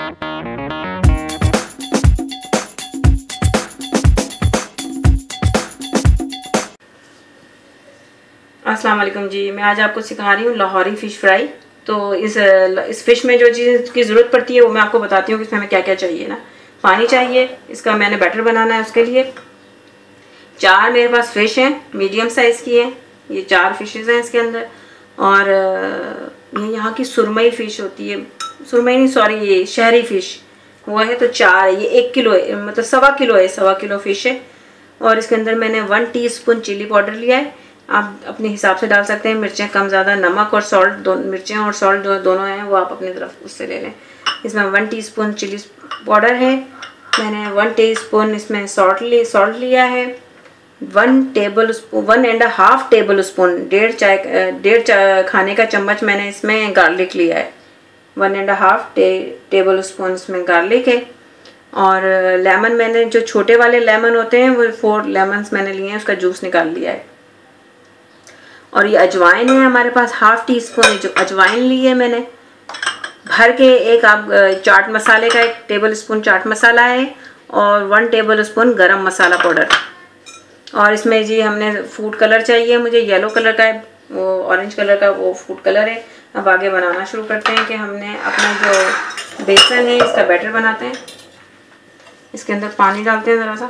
अस्सलाम वालेकुम जी, मैं आज आपको सिखा रही हूँ लाहौरी फ़िश फ्राई। तो इस फ़िश में जो चीज़ की ज़रूरत पड़ती है वो मैं आपको बताती हूँ कि इसमें हमें क्या क्या चाहिए ना। पानी चाहिए, इसका मैंने बैटर बनाना है। उसके लिए 4 मेरे पास फ़िश हैं, मीडियम साइज़ की हैं। ये 4 फ़िशेज़ हैं इसके अंदर। और ये यहाँ की सुरमई फ़िश होती है, सुरमई नहीं सॉरी, ये शहरी फ़िश वो है। तो 4 है, ये 1 किलो है, मतलब 1.25 किलो है, 1.25 किलो फ़िश है। और इसके अंदर मैंने 1 टीस्पून चिली पाउडर लिया है। आप अपने हिसाब से डाल सकते हैं, मिर्चें कम ज़्यादा, नमक और सॉल्ट मिर्चें और सॉल्ट दोनों हैं वो आप अपनी तरफ उससे ले लें। इसमें 1 टीस्पून चिली पाउडर है, मैंने 1 टीस्पून इसमें सॉल्ट लिया है, 1 1.5 टेबल स्पून, डेढ़ खाने का चम्मच मैंने इसमें गार्लिक लिया है, 1.5 टेबल स्पून इसमें गार्लिक है। और लेमन मैंने जो छोटे वाले लेमन होते हैं वो 4 लेमन्स मैंने लिए हैं, उसका जूस निकाल लिया है। और ये अजवाइन है हमारे पास, 1/2 टीस्पून जो अजवाइन ली है मैंने भर के। एक आप चाट मसाले का 1 टेबल स्पून चाट मसाला है और 1 टेबल स्पून गरम मसाला पाउडर। और इसमें जी हमने फूड कलर चाहिए, मुझे येलो कलर का है, वो ऑरेंज कलर का वो फूड कलर है। अब आगे बनाना शुरू करते हैं कि हमने अपना जो बेसन है इसका बैटर बनाते हैं। इसके अंदर पानी डालते हैं ज़रा सा।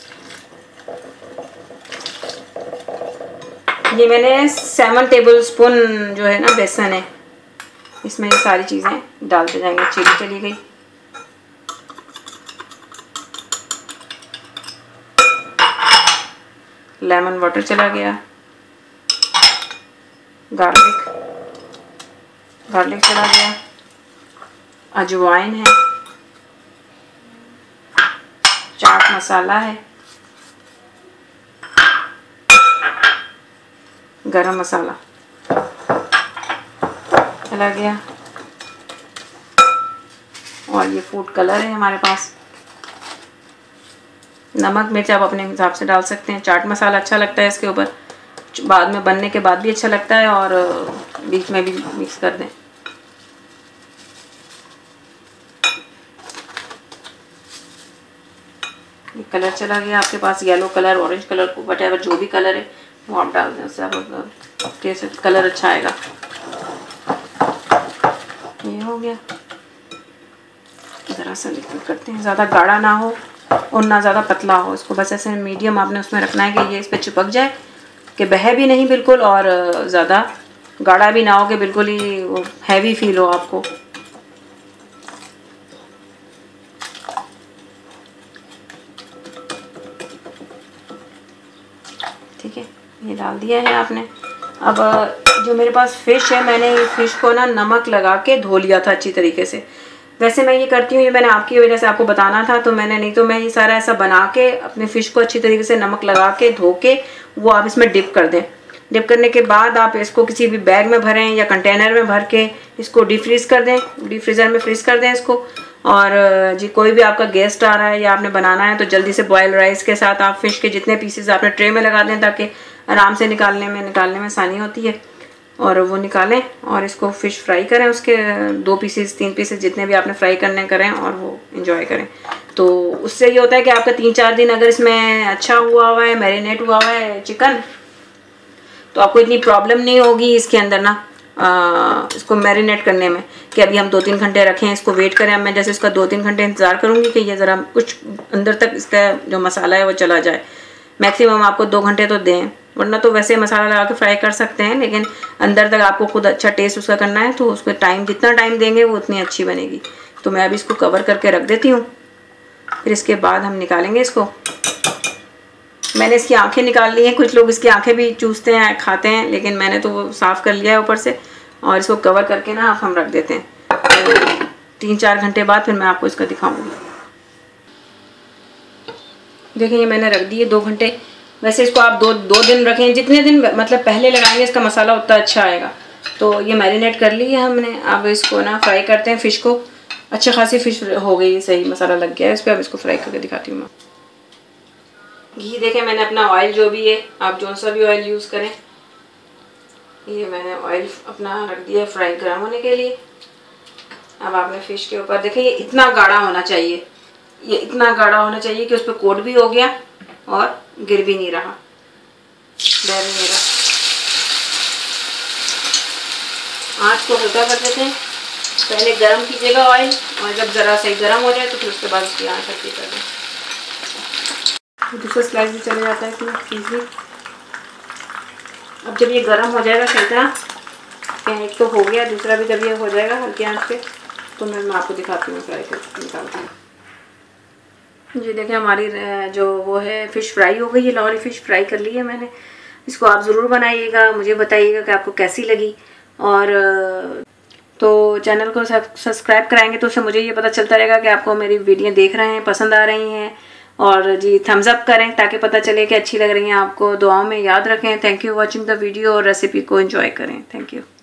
ये मैंने 7 टेबल स्पून जो है ना बेसन है, इसमें ये सारी चीज़ें डालते जाएंगे। चिली चली गई, लेमन वाटर चला गया, गार्लिक चला गया, अजवाइन है, चाट मसाला है, गरम मसाला चला गया, और ये फूड कलर है हमारे पास। नमक मिर्च आप अपने हिसाब से डाल सकते हैं। चाट मसाला अच्छा लगता है इसके ऊपर, बाद में बनने के बाद भी अच्छा लगता है और बीच में भी मिक्स कर दें। ये कलर चला गया आपके पास, yellow colour, orange colour, whatever जो भी कलर है वो आप डाल दें, उससे आप कलर अच्छा आएगा। ये हो गया, ज़रा सा लिक्विड करते हैं, ज़्यादा गाढ़ा ना हो और ना ज़्यादा पतला हो। इसको बस ऐसे मीडियम आपने उसमें रखना है कि ये इस पर चिपक जाए, कि बहे भी नहीं बिल्कुल और ज़्यादा गाढ़ा भी ना हो कि बिल्कुल ही वो हैवी फील हो आपको। ठीक है, ये डाल दिया है आपने। अब जो मेरे पास फ़िश है, मैंने इस फ़िश को ना नमक लगा के धो लिया था अच्छी तरीके से। वैसे मैं ये करती हूँ, ये मैंने आपकी वजह से आपको बताना था, तो मैंने नहीं तो मैं ये सारा ऐसा बना के अपने फ़िश को अच्छी तरीके से नमक लगा के धो के वो आप इसमें डिप कर दें। डिप करने के बाद आप इसको किसी भी बैग में भरें या कंटेनर में भर के इसको डीप फ्रीज़ कर दें, डीप फ्रीज़र में फ्रीज़ कर दें इसको। और जी कोई भी आपका गेस्ट आ रहा है या आपने बनाना है तो जल्दी से बॉयल राइस के साथ आप फ़िश के जितने पीसेस आपने ट्रे में लगा दें ताकि आराम से निकालने में आसानी होती है। और वो निकालें और इसको फ़िश फ्राई करें, उसके 2 पीसेस 3 पीसेस जितने भी आपने फ्राई करने करें और वो एंजॉय करें। तो उससे ये होता है कि आपका 3-4 दिन अगर इसमें अच्छा हुआ है, मैरिनेट हुआ है चिकन, तो आपको इतनी प्रॉब्लम नहीं होगी इसके अंदर ना इसको मैरिनेट करने में कि अभी हम 2-3 घंटे रखें, इसको वेट करें। अब मैं जैसे इसका 2-3 घंटे इंतज़ार करूँगी कि ये ज़रा कुछ अंदर तक इसका जो मसाला है वो चला जाए। मैक्सिमम आपको 2 घंटे तो दें, वरना तो वैसे मसाला लगा के फ्राई कर सकते हैं, लेकिन अंदर तक आपको खुद अच्छा टेस्ट उसका करना है तो उसको जितना टाइम देंगे वो उतनी अच्छी बनेगी। तो मैं अभी इसको कवर करके रख देती हूँ, फिर इसके बाद हम निकालेंगे इसको। मैंने इसकी आंखें निकाल ली हैं, कुछ लोग इसकी आंखें भी चूसते हैं खाते हैं, लेकिन मैंने तो वो साफ़ कर लिया है ऊपर से। और इसको कवर करके ना हम रख देते हैं, तो 3-4 घंटे बाद फिर मैं आपको इसका दिखाऊंगी। देखिए ये मैंने रख दिए 2 घंटे। वैसे इसको आप दो दिन रखें, जितने दिन मतलब पहले लगाएंगे इसका मसाला उतना अच्छा आएगा। तो ये मैरिनेट कर ली है हमने, अब इसको ना फ्राई करते हैं। फ़िश को अच्छी खासी फ़िश हो गई, सही मसाला लग गया है इस पर। अब इसको फ्राई करके दिखाती हूँ मैं। घी देखें, मैंने अपना ऑयल जो भी है, आप जो सा भी ऑयल यूज़ करें, ये मैंने ऑयल अपना रख दिया फ्राई गर्म होने के लिए। अब आपने फिश के ऊपर देखिए, ये इतना गाढ़ा होना चाहिए, ये इतना गाढ़ा होना चाहिए कि उस पर कोट भी हो गया और गिर भी नहीं रहा, डर नहीं रहा। आँच को हल्का कर देते हैं, पहले गरम कीजिएगा ऑयल, और जब ज़रा सही गरम हो जाए तो फिर उसके बाद उसकी आँच हल्की कर दें। दूसरा स्लाइस भी चले जाता है कि इजीली। अब जब ये गरम हो जाएगा सही तरह, एक तो हो गया, दूसरा भी जब ये हो जाएगा हल्की आंच पे, तो मैं आपको दिखाती हूँ फ्राई करके निकालती हूँ। जी देखिए, हमारी जो वो है फ़िश फ्राई हो गई है, लाहौरी फ़िश फ्राई कर ली है मैंने। इसको आप ज़रूर बनाइएगा, मुझे बताइएगा कि आपको कैसी लगी। और तो चैनल को सब्सक्राइब कराएंगे तो उससे मुझे ये पता चलता रहेगा कि आपको मेरी वीडियो देख रहे हैं, पसंद आ रही हैं। और जी थम्स अप करें ताकि पता चले कि अच्छी लग रही हैं आपको। दुआओं में याद रखें। Thank you watching the video, और रेसिपी को एंजॉय करें। Thank you.